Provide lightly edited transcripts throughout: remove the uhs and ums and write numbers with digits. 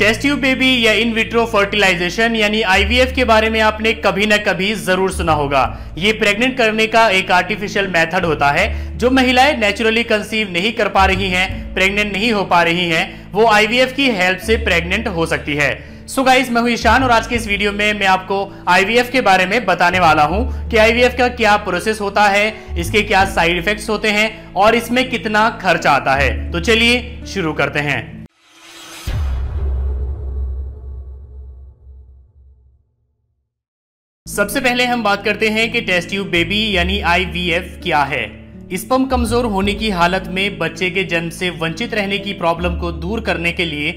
Test tube baby या in vitro fertilization यानी IVF के बारे में आपने कभी न कभी जरूर सुना होगा। ये प्रेग्नेंट करने का एक आर्टिफिशियल मेथड होता है। जो महिलाएं नेचुरली कंसीव नहीं कर पा रही हैं, प्रेग्नेंट नहीं हो पा रही हैं, वो आईवीएफ की हेल्प से प्रेग्नेंट हो सकती है। सो गाइस, मैं हूं ईशान और आज के इस वीडियो में मैं आपको आईवीएफ के बारे में बताने वाला हूं कि आईवीएफ का क्या प्रोसेस होता है, इसके क्या साइड इफेक्ट्स होते हैं और इसमें कितना खर्चा आता है। तो चलिए शुरू करते हैं। सबसे पहले हम बात करते हैं कि टेस्ट ट्यूब बेबी यानी आईवीएफ क्या है। स्पर्म कमजोर होने की हालत में बच्चे के जन्म से वंचित रहने की प्रॉब्लम को दूर करने के लिए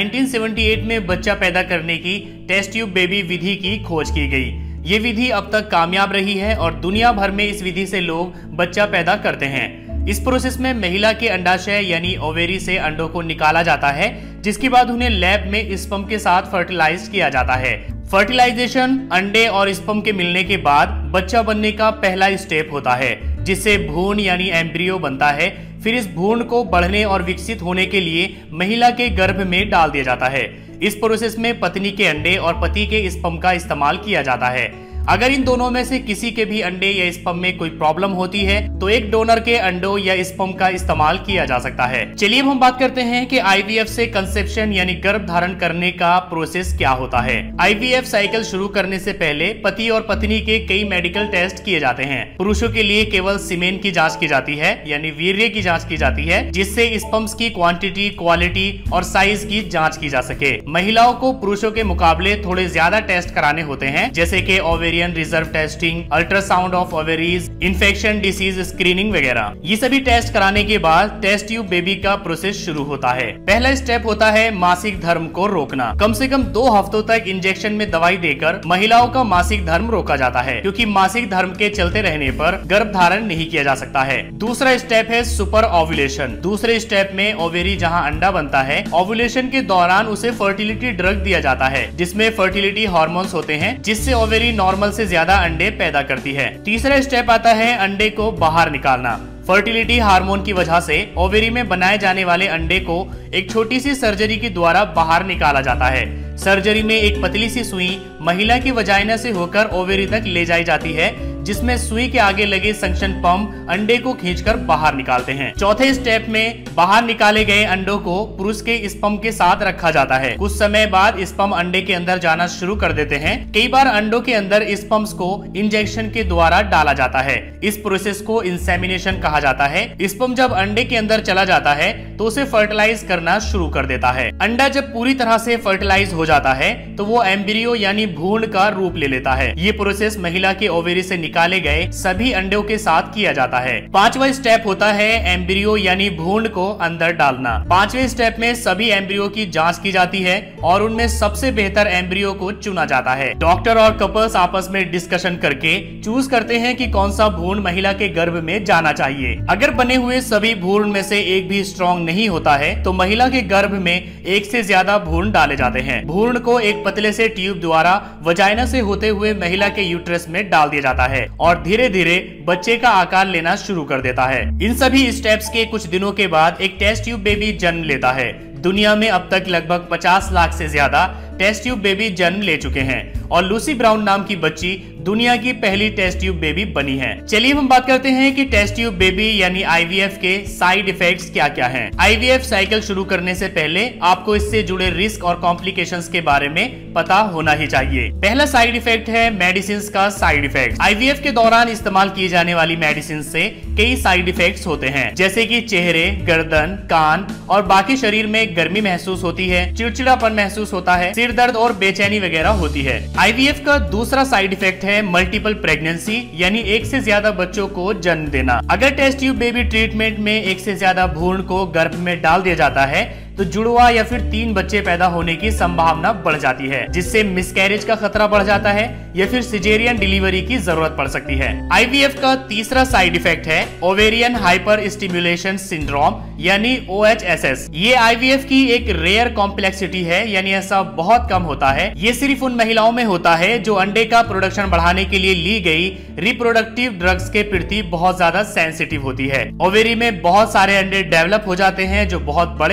1978 में बच्चा पैदा करने की टेस्ट ट्यूब बेबी विधि की खोज की गई। ये विधि अब तक कामयाब रही है और दुनिया भर में इस विधि से लोग बच्चा पैदा करते हैं। इस प्रोसेस में महिला के अंडाशय यानी ओवेरी से अंडों को निकाला जाता है, जिसके बाद उन्हें लैब में स्पर्म के साथ फर्टिलाइज किया जाता है। फर्टिलाइजेशन अंडे और स्पर्म के मिलने के बाद बच्चा बनने का पहला स्टेप होता है, जिससे भ्रूण यानी एम्ब्रियो बनता है। फिर इस भ्रूण को बढ़ने और विकसित होने के लिए महिला के गर्भ में डाल दिया जाता है। इस प्रोसेस में पत्नी के अंडे और पति के स्पर्म का इस्तेमाल किया जाता है। अगर इन दोनों में से किसी के भी अंडे या स्पर्म में कोई प्रॉब्लम होती है तो एक डोनर के अंडों या स्पर्म का इस्तेमाल किया जा सकता है। चलिए अब हम बात करते हैं कि आईवीएफ से कंसेप्शन यानी गर्भ धारण करने का प्रोसेस क्या होता है। आईवीएफ साइकिल शुरू करने से पहले पति और पत्नी के कई मेडिकल टेस्ट किए जाते हैं। पुरुषों के लिए केवल सीमेन की जाँच की जाती है यानी वीर्य की जाँच की जाती है, जिससे स्पर्म्स की क्वांटिटी, क्वालिटी और साइज की जाँच की जा सके। महिलाओं को पुरुषों के मुकाबले थोड़े ज्यादा टेस्ट कराने होते हैं, जैसे की reserve testing, ultrasound of ovaries, infection disease screening वगैरह। ये सभी टेस्ट कराने के बाद टेस्ट ट्यूब बेबी का प्रोसेस शुरू होता है। पहला स्टेप होता है मासिक धर्म को रोकना। कम से कम 2 हफ्तों तक इंजेक्शन में दवाई देकर महिलाओं का मासिक धर्म रोका जाता है, क्योंकि मासिक धर्म के चलते रहने पर गर्भ धारण नहीं किया जा सकता है। दूसरा स्टेप है सुपर ओव्यूलेशन। दूसरे स्टेप में ओवेरी जहाँ अंडा बनता है, ओव्यूलेशन के दौरान उसे फर्टिलिटी ड्रग दिया जाता है, जिसमें फर्टिलिटी हार्मोन्स होते हैं, जिससे ओवेरी नॉर्मल से ज्यादा अंडे पैदा करती है। तीसरा स्टेप आता है अंडे को बाहर निकालना। फर्टिलिटी हार्मोन की वजह से ओवेरी में बनाए जाने वाले अंडे को एक छोटी सी सर्जरी के द्वारा बाहर निकाला जाता है। सर्जरी में एक पतली सी सुई महिला की वजाइना से होकर ओवेरी तक ले जाई जाती है, जिसमें सुई के आगे लगे सक्शन पंप अंडे को खींचकर बाहर निकालते हैं। चौथे स्टेप में बाहर निकाले गए अंडों को पुरुष के स्पर्म के साथ रखा जाता है। कुछ समय बाद स्पर्म अंडे के अंदर जाना शुरू कर देते हैं। कई बार अंडों के अंदर स्पर्म्स को इंजेक्शन के द्वारा डाला जाता है। इस प्रोसेस को इंसेमिनेशन कहा जाता है। स्पर्म जब अंडे के अंदर चला जाता है तो उसे फर्टिलाइज करना शुरू कर देता है। अंडा जब पूरी तरह से फर्टिलाइज हो जाता है तो वो एम्ब्रियो यानी भ्रूण का रूप ले लेता है। ये प्रोसेस महिला के ओवेरी से निकाले गए सभी अंडों के साथ किया जाता है। पांचवा स्टेप होता है एम्ब्रियो यानी भ्रूण को अंदर डालना। पांचवें स्टेप में सभी एम्ब्रियो की जांच की जाती है और उनमें सबसे बेहतर एम्ब्रियो को चुना जाता है। डॉक्टर और कपल्स आपस में डिस्कशन करके चूज करते हैं कि कौन सा भ्रूण महिला के गर्भ में जाना चाहिए। अगर बने हुए सभी भ्रूण में से एक भी स्ट्रॉन्ग नहीं होता है तो महिला के गर्भ में एक से ज्यादा भ्रूण डाले जाते हैं। भ्रूण को एक पतले से ट्यूब द्वारा वजाइना से होते हुए महिला के यूट्रस में डाल दिया जाता है और धीरे धीरे बच्चे का आकार लेना शुरू कर देता है। इन सभी स्टेप्स के कुछ दिनों के बाद एक टेस्ट ट्यूब बेबी जन्म लेता है। दुनिया में अब तक लगभग 50 लाख से ज्यादा टेस्ट ट्यूब बेबी जन्म ले चुके हैं और लूसी ब्राउन नाम की बच्ची दुनिया की पहली टेस्ट ट्यूब बेबी बनी है। चलिए हम बात करते हैं कि टेस्ट ट्यूब बेबी यानी आईवीएफ के साइड इफेक्ट्स क्या क्या हैं। आईवीएफ साइकिल शुरू करने से पहले आपको इससे जुड़े रिस्क और कॉम्प्लिकेशंस के बारे में पता होना ही चाहिए। पहला साइड इफेक्ट है मेडिसिन का साइड इफेक्ट। आईवीएफ के दौरान इस्तेमाल की जाने वाली मेडिसिन से कई साइड इफेक्ट्स होते हैं, जैसे कि चेहरे, गर्दन, कान और बाकी शरीर में गर्मी महसूस होती है, चिड़चिड़ापन महसूस होता है, सिर दर्द और बेचैनी वगैरह होती है। आईवीएफ का दूसरा साइड इफेक्ट है मल्टीपल प्रेगनेंसी यानी एक से ज्यादा बच्चों को जन्म देना। अगर टेस्ट ट्यूब बेबी ट्रीटमेंट में एक से ज्यादा भ्रूण को गर्भ में डाल दिया जाता है तो जुड़वा या फिर 3 बच्चे पैदा होने की संभावना बढ़ जाती है, जिससे मिसकैरेज का खतरा बढ़ जाता है या फिर सिजेरियन डिलीवरी की जरूरत पड़ सकती है। आईवीएफ का तीसरा साइड इफेक्ट है ओवेरियन हाइपर स्टिमुलेशन सिंड्रोम यानी OHSS। ये आईवीएफ की एक रेयर कॉम्प्लेक्सिटी है, यानी ऐसा बहुत कम होता है। ये सिर्फ उन महिलाओं में होता है जो अंडे का प्रोडक्शन बढ़ाने के लिए ली गई रिप्रोडक्टिव ड्रग्स के प्रति बहुत ज्यादा सेंसिटिव होती है। ओवेरी में बहुत सारे अंडे डेवलप हो जाते हैं जो बहुत बड़े हो जाते हैं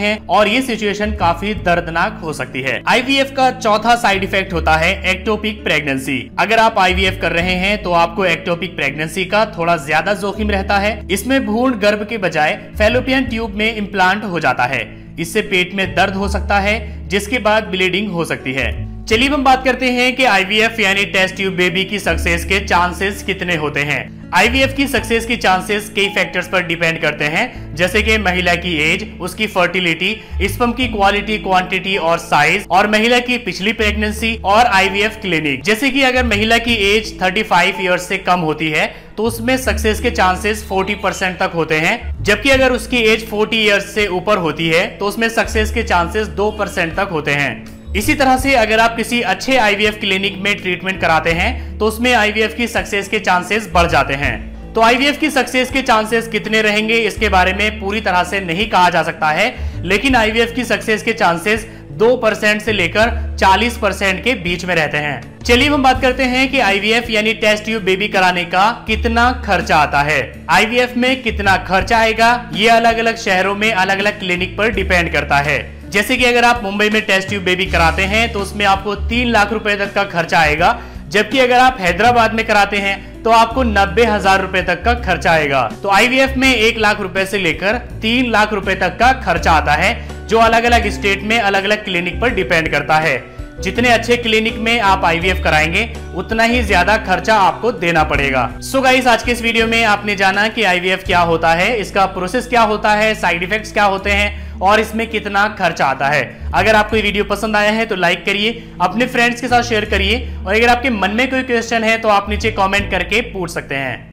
हैं और ये सिचुएशन काफी दर्दनाक हो सकती है। आईवीएफ का चौथा साइड इफेक्ट होता है एक्टोपिक प्रेगनेंसी। अगर आप आईवीएफ कर रहे हैं तो आपको एक्टोपिक प्रेगनेंसी का थोड़ा ज्यादा जोखिम रहता है। इसमें भ्रूण गर्भ के बजाय फैलोपियन ट्यूब में इम्प्लांट हो जाता है। इससे पेट में दर्द हो सकता है, जिसके बाद ब्लीडिंग हो सकती है। चलिए हम बात करते हैं कि आईवीएफ यानी टेस्ट ट्यूब बेबी की सक्सेस के चांसेस कितने होते हैं। आईवीएफ की सक्सेस की चांसेस कई फैक्टर्स पर डिपेंड करते हैं, जैसे कि महिला की एज, उसकी फर्टिलिटी, स्पर्म की क्वालिटी, क्वांटिटी और साइज, और महिला की पिछली प्रेगनेंसी और आईवीएफ क्लिनिक। जैसे कि अगर महिला की एज 35 ईयर्स से कम होती है तो उसमें सक्सेस के चांसेस 40% तक होते हैं, जबकि अगर उसकी एज 40 ईयर्स से ऊपर होती है तो उसमें सक्सेस के चांसेस 2% तक होते हैं। इसी तरह से अगर आप किसी अच्छे आईवीएफ क्लिनिक में ट्रीटमेंट कराते हैं तो उसमें आईवीएफ की सक्सेस के चांसेस बढ़ जाते हैं। तो आईवीएफ की सक्सेस के चांसेस कितने रहेंगे इसके बारे में पूरी तरह से नहीं कहा जा सकता है, लेकिन आईवीएफ की सक्सेस के चांसेस 2% से लेकर 40% के बीच में रहते हैं। चलिए हम बात करते हैं कि आईवीएफ यानी टेस्ट ट्यूब बेबी कराने का कितना खर्चा आता है। आईवीएफ में कितना खर्चा आएगा ये अलग अलग शहरों में अलग अलग क्लिनिक पर डिपेंड करता है। जैसे कि अगर आप मुंबई में टेस्ट ट्यूब बेबी कराते हैं तो उसमें आपको 3 लाख रुपए तक का खर्चा आएगा, जबकि अगर आप हैदराबाद में कराते हैं तो आपको 90,000 रुपए तक का खर्चा आएगा। तो आईवीएफ में 1 लाख रुपए से लेकर 3 लाख रुपए तक का खर्चा आता है, जो अलग अलग स्टेट में अलग अलग क्लिनिक पर डिपेंड करता है। जितने अच्छे क्लिनिक में आप आईवीएफ कराएंगे उतना ही ज्यादा खर्चा आपको देना पड़ेगा। सो गाइस, आज के इस वीडियो में आपने जाना कि आईवीएफ क्या होता है, इसका प्रोसेस क्या होता है, साइड इफेक्ट्स क्या होते हैं और इसमें कितना खर्चा आता है। अगर आपको ये वीडियो पसंद आया है तो लाइक करिए, अपने फ्रेंड्स के साथ शेयर करिए, और अगर आपके मन में कोई क्वेश्चन है तो आप नीचे कमेंट करके पूछ सकते हैं।